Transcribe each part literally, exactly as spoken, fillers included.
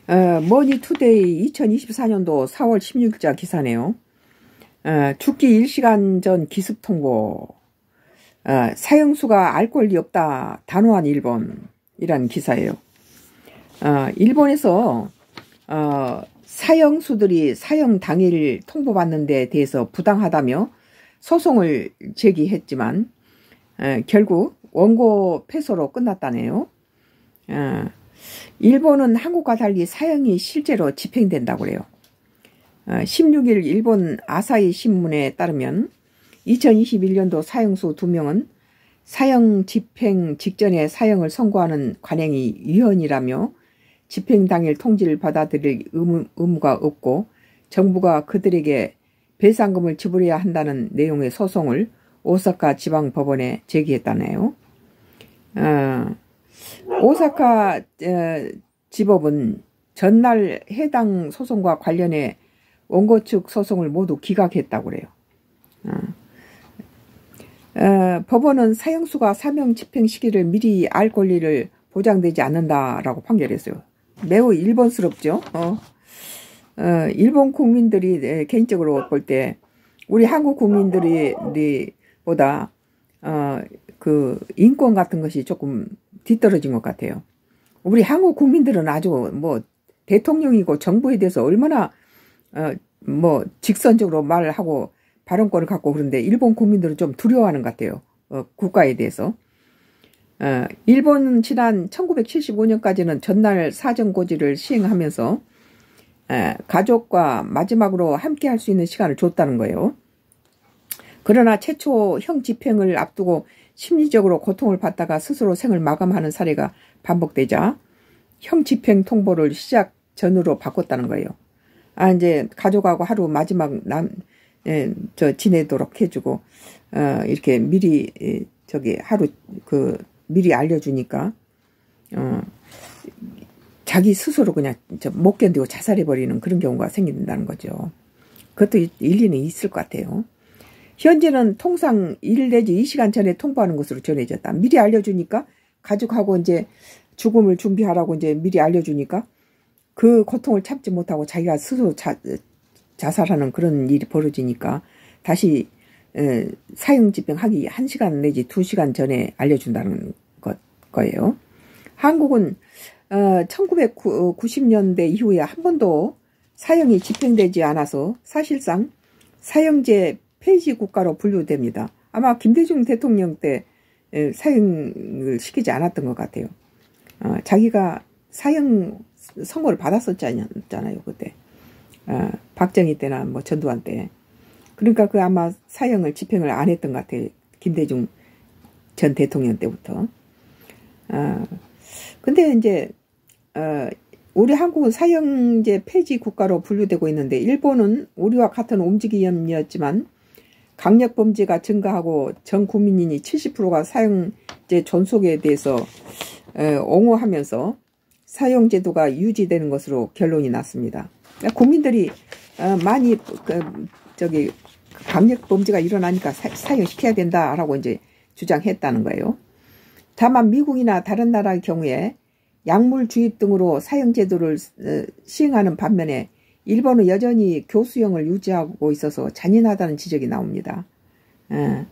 어, 머니투데이 이천이십사 년도 사월 십육일자 기사네요. 어, 죽기 일 시간 전 기습 통보. 어, 사형수가 알 권리 없다. 단호한 일본이라는 기사예요. 어, 일본에서 어, 사형수들이 사형 당일 통보받는 데 대해서 부당하다며 소송을 제기했지만 어, 결국 원고 패소로 끝났다네요. 어, 일본은 한국과 달리 사형이 실제로 집행된다고 그래요. 어, 십육일 일본 아사히 신문에 따르면 이천이십일 년도 사형수 두 명은 사형 집행 직전에 사형을 선고하는 관행이 위헌이라며 집행 당일 통지를 받아들일 의무, 의무가 없고 정부가 그들에게 배상금을 지불해야 한다는 내용의 소송을 오사카 지방법원에 제기했다네요. 어, 오사카 어, 지법은 전날 해당 소송과 관련해 원고 측 소송을 모두 기각했다고 그래요. 어. 어, 법원은 사형수가 사명 집행 시기를 미리 알 권리를 보장되지 않는다라고 판결했어요. 매우 일본스럽죠. 어. 어, 일본 국민들이 네, 개인적으로 볼 때 우리 한국 국민들이 보다 어, 그 인권 같은 것이 조금 뒤떨어진 것 같아요. 우리 한국 국민들은 아주 뭐 대통령이고 정부에 대해서 얼마나 어, 뭐 직선적으로 말하고 발언권을 갖고 그런데 일본 국민들은 좀 두려워하는 것 같아요. 어, 국가에 대해서. 어, 일본은 지난 천구백칠십오 년까지는 전날 사정고지를 시행하면서 에, 가족과 마지막으로 함께 할 수 있는 시간을 줬다는 거예요. 그러나 최초 형 집행을 앞두고 심리적으로 고통을 받다가 스스로 생을 마감하는 사례가 반복되자 형 집행 통보를 시작 전으로 바꿨다는 거예요. 아, 이제 가족하고 하루 마지막 남, 에, 저 지내도록 해주고, 어, 이렇게 미리, 에, 저기 하루 그 미리 알려주니까, 어, 자기 스스로 그냥 못 견디고 자살해버리는 그런 경우가 생긴다는 거죠. 그것도 일리는 있을 것 같아요. 현재는 통상 일 내지 이 시간 전에 통보하는 것으로 전해졌다. 미리 알려주니까 가족하고 이제 죽음을 준비하라고 이제 미리 알려주니까 그 고통을 참지 못하고 자기가 스스로 자, 자살하는 그런 일이 벌어지니까 다시 에, 사형 집행하기 한 시간 내지 두 시간 전에 알려준다는 것, 거예요. 한국은 어, 천구백구십 년대 이후에 한 번도 사형이 집행되지 않아서 사실상 사형제 폐지 국가로 분류됩니다. 아마 김대중 대통령 때 사형을 시키지 않았던 것 같아요. 어, 자기가 사형 선고를 받았었잖아요, 그때. 어, 박정희 때나 뭐 전두환 때. 그러니까 그 아마 사형을 집행을 안 했던 것 같아요. 김대중 전 대통령 때부터. 어, 근데 이제 어, 우리 한국은 사형제 폐지 국가로 분류되고 있는데 일본은 우리와 같은 움직임이었지만 강력범죄가 증가하고 전 국민이 칠십 퍼센트가 사형제 존속에 대해서 에, 옹호하면서 사형제도가 유지되는 것으로 결론이 났습니다. 그러니까 국민들이 어, 많이 그, 저기 강력범죄가 일어나니까 사, 사형시켜야 된다라고 이제 주장했다는 거예요. 다만 미국이나 다른 나라의 경우에 약물 주입 등으로 사형제도를 어, 시행하는 반면에 일본은 여전히 교수형을 유지하고 있어서 잔인하다는 지적이 나옵니다. 에,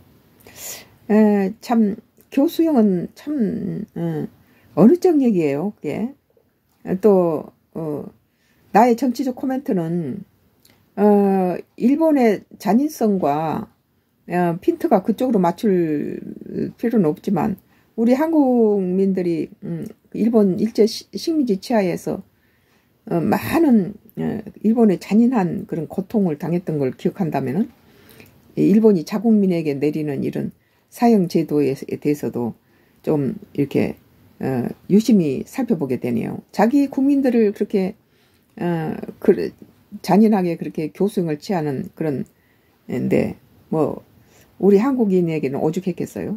에, 참 교수형은 참 에, 어느 쪽 얘기예요. 그게 또 어, 나의 정치적 코멘트는 어, 일본의 잔인성과 어, 핀트가 그쪽으로 맞출 필요는 없지만 우리 한국민들이 음, 일본 일제 식민지 치하에서 어, 많은 어, 일본의 잔인한 그런 고통을 당했던 걸 기억한다면은 일본이 자국민에게 내리는 이런 사형 제도에 대해서도 좀 이렇게 어, 유심히 살펴보게 되네요. 자기 국민들을 그렇게 어, 그, 잔인하게 그렇게 교수형을 취하는 그런 데 뭐 우리 한국인에게는 오죽했겠어요.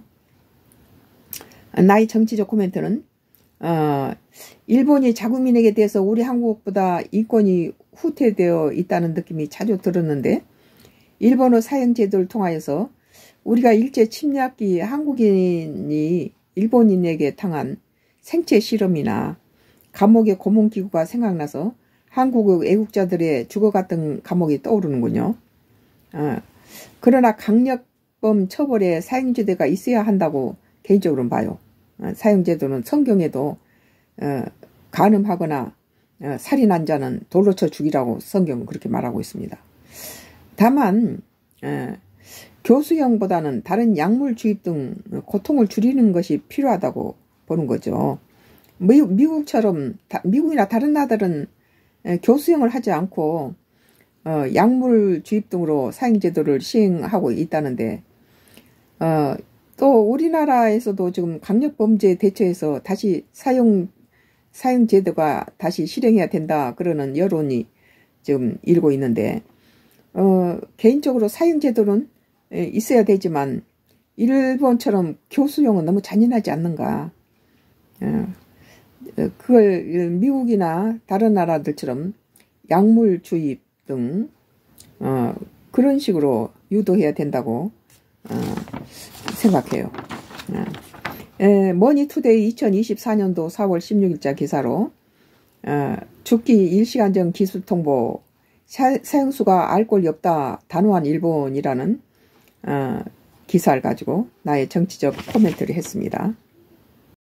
나의 정치적 코멘트는 어, 일본이 자국민에게 대해서 우리 한국보다 인권이 후퇴되어 있다는 느낌이 자주 들었는데 일본의 사형제도를 통하여서 우리가 일제 침략기 한국인이 일본인에게 당한 생체 실험이나 감옥의 고문기구가 생각나서 한국의 애국자들의 죽어갔던 감옥이 떠오르는군요. 어, 그러나 강력범 처벌에 사형제도가 있어야 한다고 개인적으로는 봐요. 어, 사형제도는 성경에도 어, 간음하거나 어, 살인한 자는 돌로 쳐 죽이라고 성경은 그렇게 말하고 있습니다. 다만 어, 교수형보다는 다른 약물 주입 등 고통을 줄이는 것이 필요하다고 보는 거죠. 미, 미국처럼 다, 미국이나 다른 나라들은 교수형을 하지 않고 어, 약물 주입 등으로 사형제도를 시행하고 있다는데 어, 또 우리나라에서도 지금 강력범죄 대처해서 다시 사형 사형제도가 다시 실행해야 된다 그러는 여론이 지금 일고 있는데 어, 개인적으로 사형제도는 있어야 되지만 일본처럼 교수형은 너무 잔인하지 않는가. 어, 그걸 미국이나 다른 나라들처럼 약물 주입 등 어, 그런 식으로 유도해야 된다고 어, 생각해요. 어. 에, 머니투데이 이천이십사 년도 사월 십육일자 기사로 어, 죽기 일 시간 전 기술 통보 사, 사형수가 알 권리 없다 단호한 일본이라는 어, 기사를 가지고 나의 정치적 코멘트를 했습니다.